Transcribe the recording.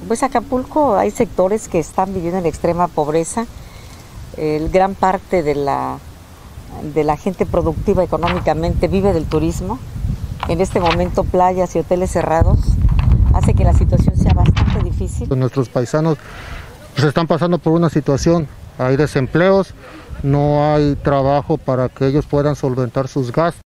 Pues Acapulco hay sectores que están viviendo en extrema pobreza. Gran parte de la gente productiva económicamente vive del turismo. En este momento playas y hoteles cerrados hace que la situación sea bastante difícil. Nuestros paisanos pues están pasando por una situación, hay desempleos, no hay trabajo para que ellos puedan solventar sus gastos.